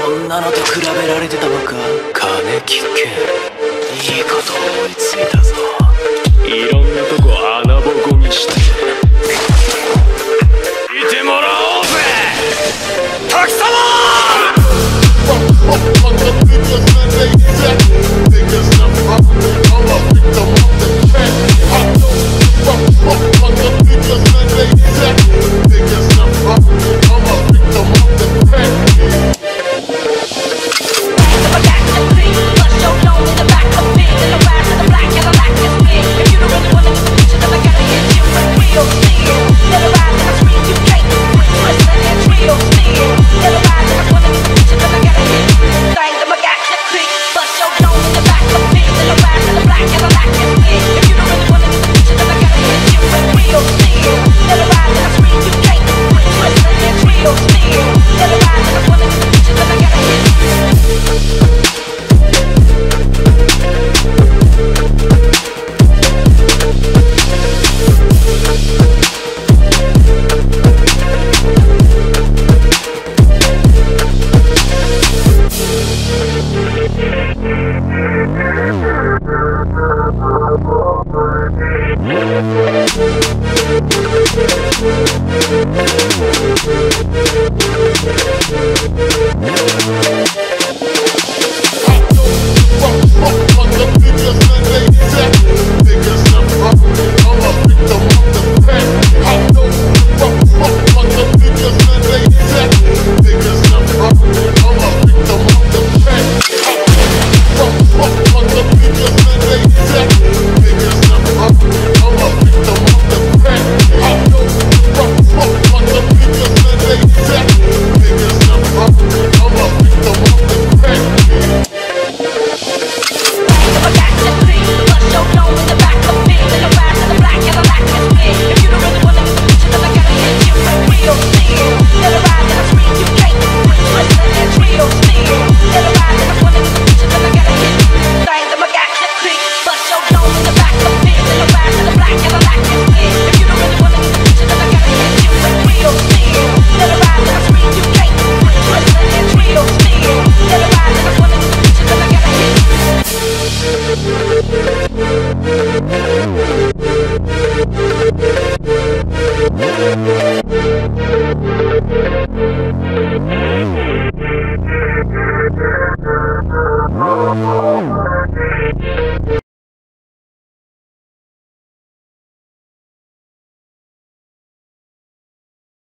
んなのと比べられてたのか。金聞け、いいこと思いついたぞ。いろんなとこ穴ぼこにして見てもらおうぜ、滝様。